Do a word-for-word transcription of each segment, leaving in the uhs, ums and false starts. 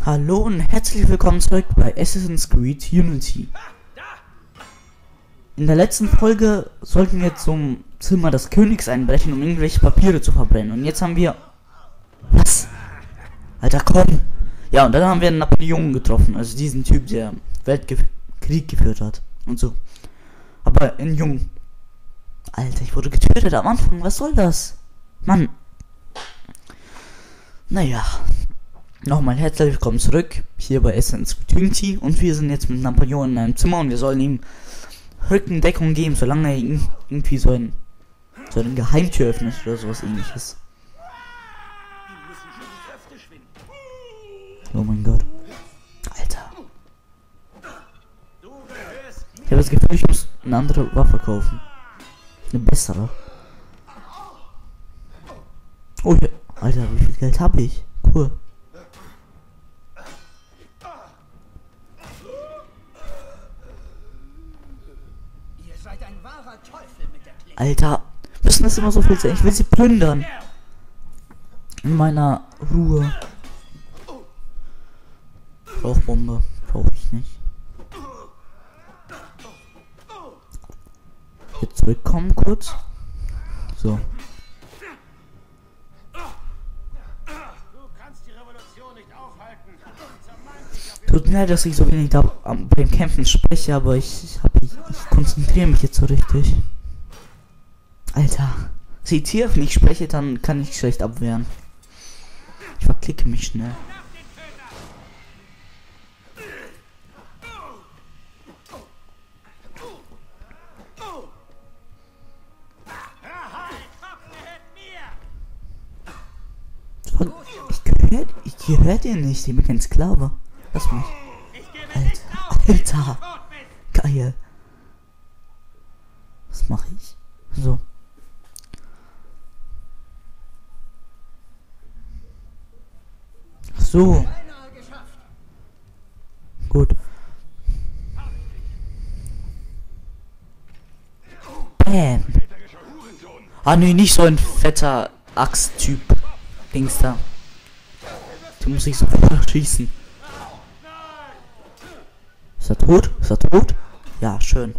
Hallo und herzlich willkommen zurück bei Assassin's Creed Unity. In der letzten Folge sollten wir zum Zimmer des Königs einbrechen, um irgendwelche Papiere zu verbrennen. Und jetzt haben wir... Was? Alter, komm! Ja, und dann haben wir einen Napoleon getroffen, also diesen Typ, der Weltkrieg geführt hat und so. Aber in jung. Alter, ich wurde getötet am Anfang, was soll das? Mann. Naja. Nochmal herzlich willkommen zurück, hier bei Assassin's Creed Unity. Und wir sind jetzt mit Napoleon in einem Zimmer und wir sollen ihm Rückendeckung geben, solange er irgendwie so ein so eine Geheimtür öffnet oder sowas ähnliches. Oh mein Gott. Alter. Ich habe das Gefühl, ich muss eine andere Waffe kaufen. Eine bessere. Oh ja. Alter, wie viel Geld habe ich? Cool. Alter, müssen das immer so viel sein? Ich will sie plündern. In meiner Ruhe. Rauchbombe brauche ich nicht. Jetzt zurückkommen kurz. So. Tut mir leid, dass ich so wenig da beim Kämpfen spreche, aber ich, ich, hab, ich, ich konzentriere mich jetzt so richtig. Alter. Seht ihr, wenn ich spreche, dann kann ich schlecht abwehren. Ich verklicke mich schnell. Ich gehört, ich gehört ihr nicht, ich bin kein Sklave. Lass mich. Alter, Alter. Geil. Was mache ich? So. So. Gut. Bam. Ah nee, nicht so ein fetter Axt-Typ. Dings da. Den muss ich sofort schießen. Ist er tot? Ist er tot? Ja, schön.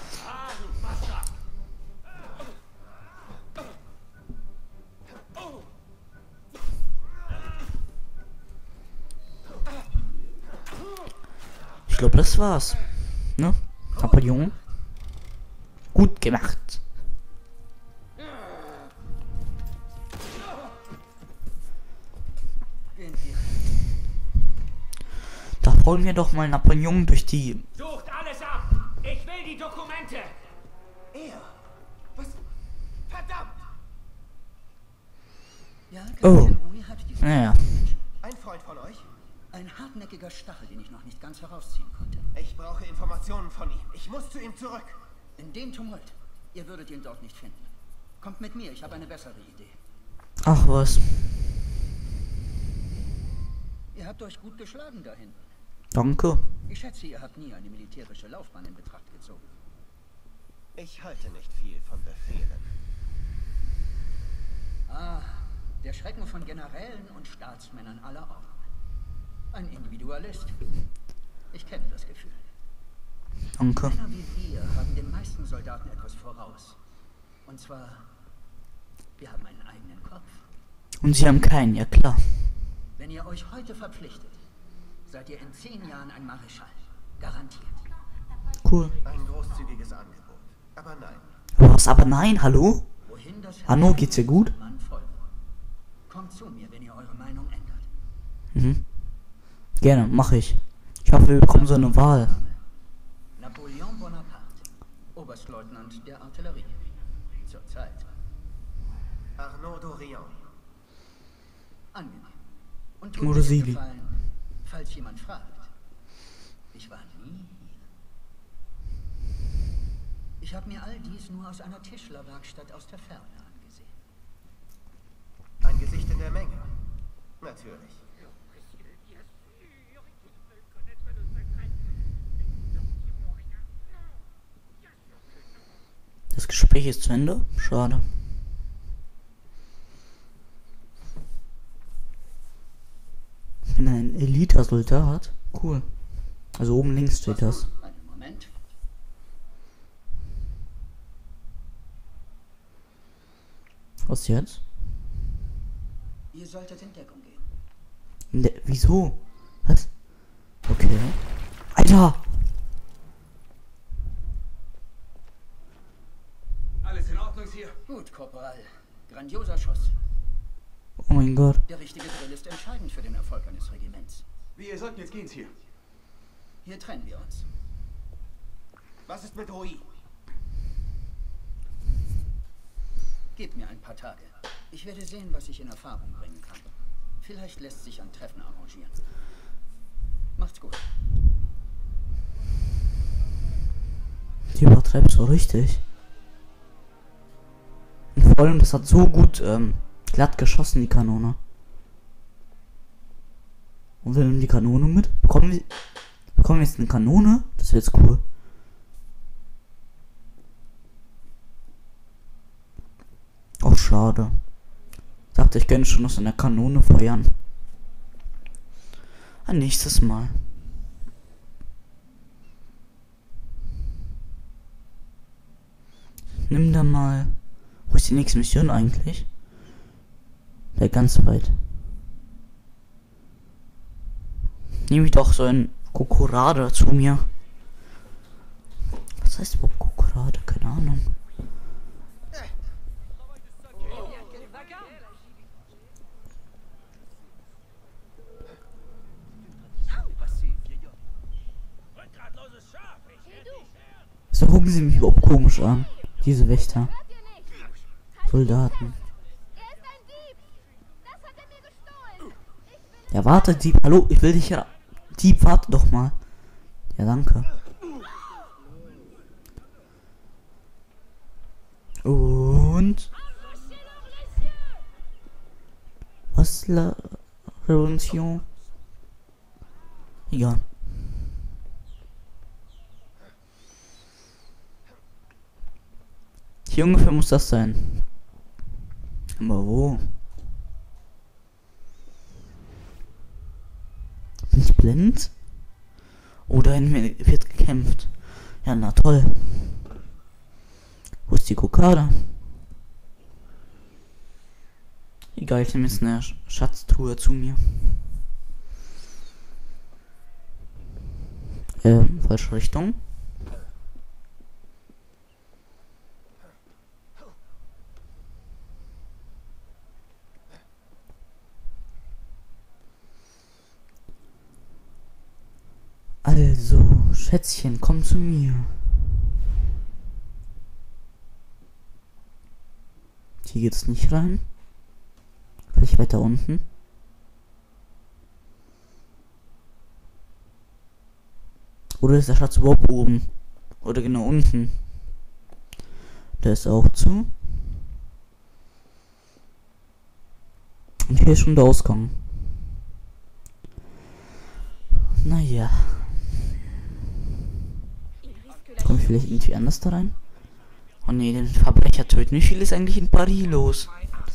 Ich glaube, das war's. Ne? Napoleon. Gut gemacht. Da wollen wir doch mal Napoleon durch die... Sucht alles ab! Ich will die Dokumente! Er? Was? Verdammt! Ja, Oh. Louis hat die Naja. Ein Freund von euch? Ein hartnäckiger Stachel, den ich noch nicht ganz herausziehen konnte. Ich brauche Informationen von ihm. Ich muss zu ihm zurück. In dem Tumult. Ihr würdet ihn dort nicht finden. Kommt mit mir, ich habe eine bessere Idee. Ach was. Ihr habt euch gut geschlagen da hinten. Danke. Ich schätze, ihr habt nie eine militärische Laufbahn in Betracht gezogen. Ich halte nicht viel von Befehlen. Ah, der Schrecken von Generälen und Staatsmännern aller Ordnungen. Ein Individualist. Ich kenne das Gefühl. Danke. Männer wie wir haben den meisten Soldaten etwas voraus. Und zwar, wir haben einen eigenen Kopf. Und sie haben keinen, ja klar. Wenn ihr euch heute verpflichtet, seid ihr in zehn Jahren ein Marschall. Garantiert. Cool. Ein großzügiges Angebot. Aber nein. Was? Aber nein, hallo? Wohin das Hanno, geht's dir gut? Mann folgt. Kommt zu mir, wenn ihr eure Meinung ändert. Mhm. Gerne, mache ich. Ich hoffe, wir bekommen so eine Wahl. Napoleon Bonaparte, Oberstleutnant der Artillerie. Zurzeit. Arnaud Dorian. Angenehm. Und tut Morosili. mir den Gefallen, falls jemand fragt. Ich war nie hier. Ich habe mir all dies nur aus einer Tischlerwerkstatt aus der Ferne angesehen. Ein Gesicht in der Menge. Natürlich. Das Gespräch ist zu Ende. Schade. bin ein Elite Ultra Soldat. Cool. Also oben links steht das. Einen Moment. Was jetzt? Ihr solltet in Deckung gehen. Ne, wieso? Was? Okay. Alter! Alles in Ordnung hier? Gut, Korporal. Grandioser Schuss. Oh mein Gott. Der richtige Drill ist entscheidend für den Erfolg eines Regiments. Wir sollten jetzt gehen hier. Hier trennen wir uns. Was ist mit Rui? Gebt mir ein paar Tage. Ich werde sehen, was ich in Erfahrung bringen kann. Vielleicht lässt sich ein Treffen arrangieren. Macht's gut. Die übertreibt so richtig. Und vor allem, das hat so gut ähm, glatt geschossen, die Kanone. Und wir nehmen die Kanone mit. Bekommen wir, bekommen wir jetzt eine Kanone? Das wäre jetzt cool. Oh, schade. Ich dachte, ich könnte schon aus einer Kanone feuern. Ein nächstes Mal. Nimm da mal. Wo ist die nächste Mission eigentlich? Der ganz weit. Nehme ich doch so ein Kokorada zu mir. Was heißt überhaupt Kokorada? Keine Ahnung. So gucken sie mich überhaupt komisch an. Diese Wächter. Soldaten. Ja, warte, Dieb. Hallo, ich will dich ja. Dieb, warte doch mal. Ja, danke. Und. Was la Revolution? Egal. Hier ungefähr muss das sein. Aber wo? Bin ich blind? Oder in mir wird gekämpft. Ja, na toll. Wo ist die Kokada? Egal, ich nehme jetzt eine Sch Schatztruhe zu mir. Ähm, falsche Richtung. Also, Schätzchen, komm zu mir. Hier geht's nicht rein. Vielleicht weiter unten. Oder ist der Schatz überhaupt oben? Oder genau unten? Der ist auch zu. Und hier ist schon der Ausgang. Naja. Komme ich vielleicht irgendwie anders da rein? Oh ne, den Verbrecher töten. Wie viel ist eigentlich in Paris los?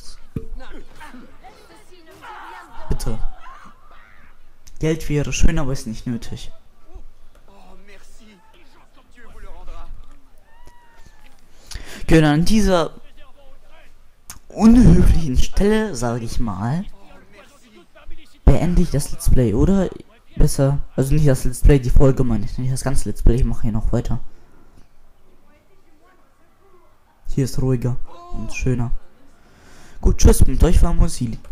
Bitte. Geld wäre schön, aber ist nicht nötig. Genau, an dieser unhöflichen Stelle, sage ich mal, beende ich das Let's Play, oder? Besser, also nicht das Let's Play, die Folge meine ich, nicht das ganze Let's Play, ich mache hier noch weiter. Hier ist ruhiger und schöner. Gut, tschüss, mit euch war Musili.